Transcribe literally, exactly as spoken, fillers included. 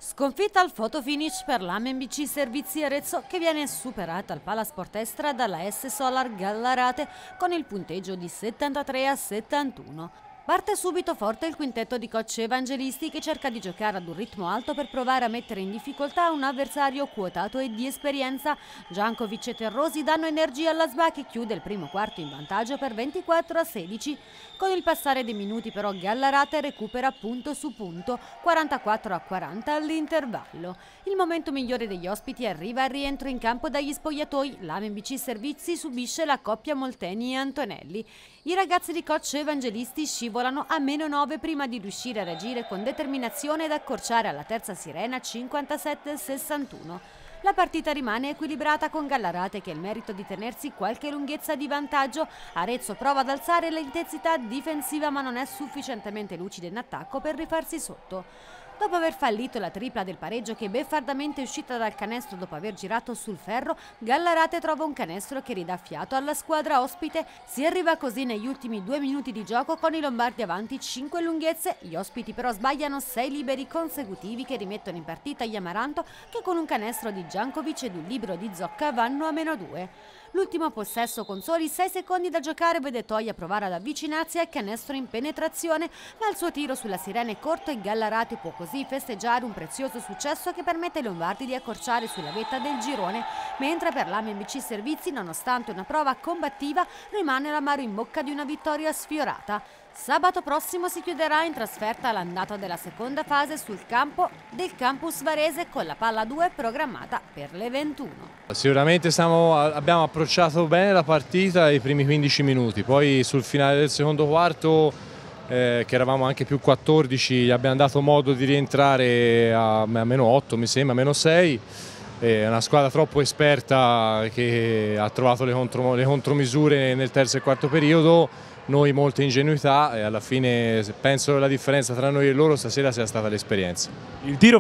Sconfitta al photo finish per l'A M M B C Servizi Arezzo, che viene superata al Palasport Estra dalla S Solar Gallarate con il punteggio di settantatré a settantuno. Parte subito forte il quintetto di coach Evangelisti, che cerca di giocare ad un ritmo alto per provare a mettere in difficoltà un avversario quotato e di esperienza. Giankovic e Terrosi danno energia alla S B A, che chiude il primo quarto in vantaggio per ventiquattro a sedici. Con il passare dei minuti però Gallarate recupera punto su punto, quarantaquattro a quaranta all'intervallo. Il momento migliore degli ospiti arriva al rientro in campo dagli spogliatoi. L'A M M B C Servizi subisce la coppia Molteni e Antonelli. I ragazzi di coach Evangelisti scivolano a meno nove prima di riuscire a reagire con determinazione ed accorciare alla terza sirena cinquantasette a sessantuno. La partita rimane equilibrata, con Gallarate che ha il merito di tenersi qualche lunghezza di vantaggio. Arezzo prova ad alzare l'intensità difensiva, ma non è sufficientemente lucida in attacco per rifarsi sotto. Dopo aver fallito la tripla del pareggio, che beffardamente è uscita dal canestro dopo aver girato sul ferro, Gallarate trova un canestro che ridà fiato alla squadra ospite. Si arriva così negli ultimi due minuti di gioco con i lombardi avanti cinque lunghezze. Gli ospiti però sbagliano sei liberi consecutivi che rimettono in partita gli Amaranto, che con un canestro di Giankovic ed un libero di Zocca vanno a meno due. L'ultimo possesso, con soli sei secondi da giocare, vede Toia provare ad avvicinarsi al canestro in penetrazione, ma il suo tiro sulla sirena è corto e Gallarate può così festeggiare un prezioso successo che permette ai lombardi di accorciare sulla vetta del girone, mentre per l'A M M B C Servizi, nonostante una prova combattiva, rimane l'amaro in bocca di una vittoria sfiorata. Sabato prossimo si chiuderà in trasferta all'andata della seconda fase sul campo del campus varese, con la palla due programmata per le ventuno. Sicuramente stiamo, abbiamo approcciato bene la partita i primi quindici minuti, poi sul finale del secondo quarto, eh, che eravamo anche più quattordici, gli abbiamo dato modo di rientrare a, a meno otto, mi sembra, a meno sei. È una squadra troppo esperta che ha trovato le, contro, le contromisure nel terzo e quarto periodo. Noi molta ingenuità, e alla fine penso che la differenza tra noi e loro stasera sia stata l'esperienza. Il tiro